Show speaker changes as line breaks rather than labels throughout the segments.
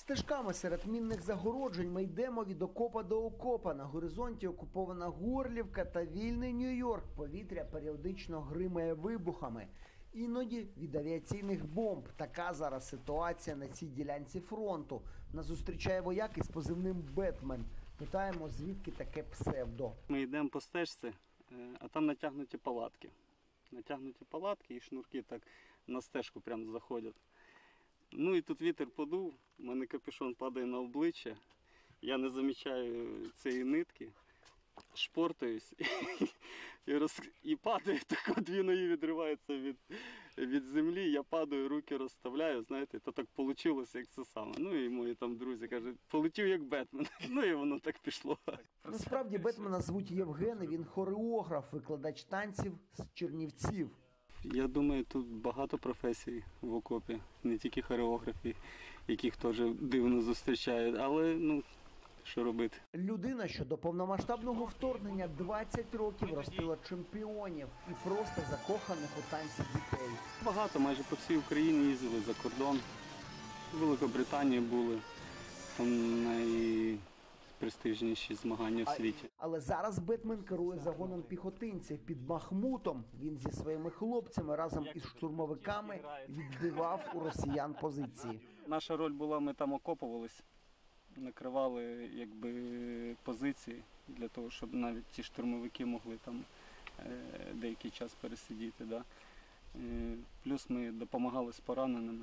Стежками серед мінних загороджень ми йдемо від окопа до окопа. На горизонті окупована Горлівка та вільний Нью-Йорк. Повітря періодично гримає вибухами. Іноді від авіаційних бомб. Така зараз ситуація на цій ділянці фронту. Нас зустрічає вояк із позивним «Бетмен». Питаємо, звідки таке псевдо.
Ми йдемо по стежці, а там натягнуті палатки. Натягнуті палатки і шнурки так на стежку прямо заходять. Ну і тут вітер подув, у мене капюшон падає на обличчя, я не замічаю цієї нитки, шпортаюсь і падаю, так от дві ноги відриваються від землі, я падаю, руки розставляю, знаєте, то так вийшло, як це саме. Ну і мої там друзі кажуть, полетів як Бетмен, ну і воно так пішло.
Насправді Бетмена звуть Євген, він хореограф, викладач танців з Чернівців.
Я думаю, тут багато професій в окопі, не тільки хореографи, яких теж дивно зустрічають, але що робити.
Людина, що до повномасштабного вторгнення 20 років ростила чемпіонів і просто закоханих у танці дітей.
Багато, майже по всій Україні їздили за кордон, в Великобританії були, там найпрестижніші змагання в світі.
Але зараз Бетмен керує загоном піхотинців під Бахмутом. Він зі своїми хлопцями разом із штурмовиками відбивав у росіян позиції.
Наша роль була, ми там окопувались, накривали позиції для того, щоб навіть ті штурмовики могли там деякий час пересидіти. Да. Плюс ми допомагали з пораненими,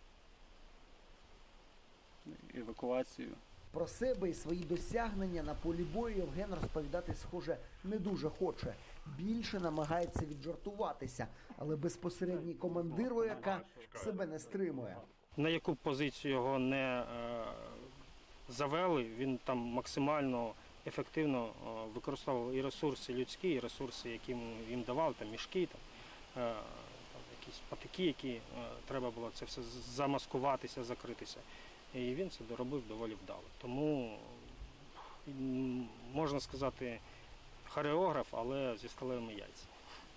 евакуацію.
Про себе і свої досягнення на полі бою Євген розповідати, схоже, не дуже хоче. Більше намагається віджартуватися, але безпосередній командир вояка себе не стримує.
На яку позицію його не завели, він там максимально ефективно використовував і ресурси людські, і ресурси, які їм давали, там мішки, якісь патики, які треба було це все замаскуватися, закритися. І він це доробив доволі вдало. Тому, можна сказати, хореограф, але зі сталевими яйцями.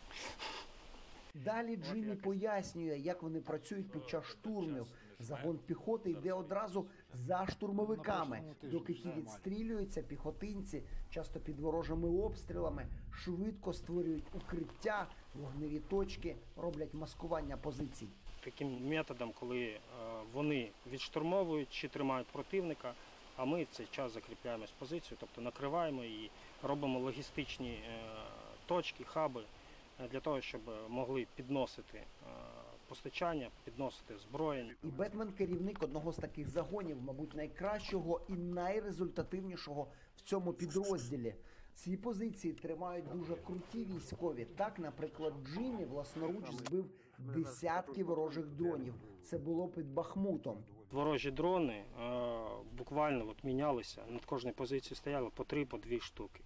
Далі Джиммі пояснює, як вони працюють під час штурмів. Загон піхоти йде одразу за штурмовиками. Доки ті відстрілюються, піхотинці, часто під ворожими обстрілами, швидко створюють укриття, вогневі точки, роблять маскування позицій.
Таким методом, коли вони відштурмовують чи тримають противника, а ми в цей час закріпляємось в позицію, тобто накриваємо і робимо логістичні точки, хаби, для того, щоб могли підносити постачання, підносити зброєння.
І Бетмен – керівник одного з таких загонів, мабуть, найкращого і найрезультативнішого в цьому підрозділі. Ці позиції тримають дуже круті військові. Так, наприклад, Джиммі власноруч збив десятки ворожих дронів. Це було під Бахмутом.
Ворожі дрони буквально мінялися, над кожною позицією стояло по 3, по 2 штуки.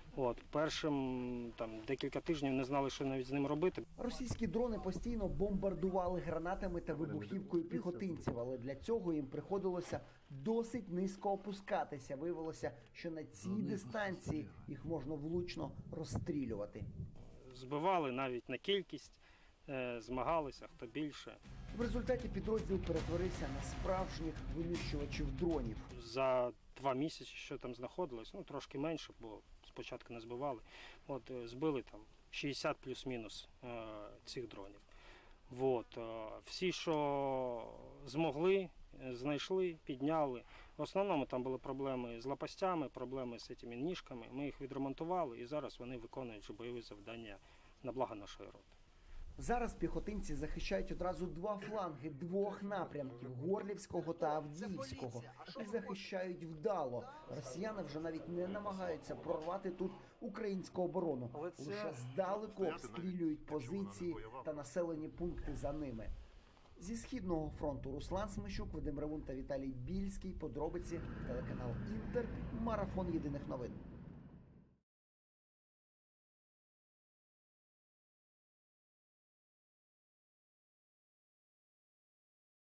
Першим декілька тижнів не знали, що навіть з ним робити.
Російські дрони постійно бомбардували гранатами та вибухівкою піхотинців, але для цього їм приходилося досить низько опускатися. Виявилося, що на цій дистанції їх можна влучно розстрілювати.
Збивали навіть на кількість, змагалися, хто більше.
В результаті підрозділ перетворився на справжніх винищувачів дронів.
За 2 місяці, що там знаходилось, трошки менше, бо спочатку не збивали, збили там 60 плюс-мінус цих дронів. Всі, що змогли, знайшли, підняли. В основному там були проблеми з лопастями, проблеми з цими ніжками. Ми їх відремонтували і зараз вони виконують вже бойові завдання на благо нашої роти.
Зараз піхотинці захищають одразу 2 фланги 2 напрямків – Горлівського та Авдіївського. І захищають вдало. Росіяни вже навіть не намагаються прорвати тут українську оборону. Лише здалеку обстрілюють позиції та населені пункти за ними. Зі Східного фронту Руслан Смещук, Вадим Ревун та Віталій Більський. Подробиці, телеканал Інтер, марафон єдиних новин.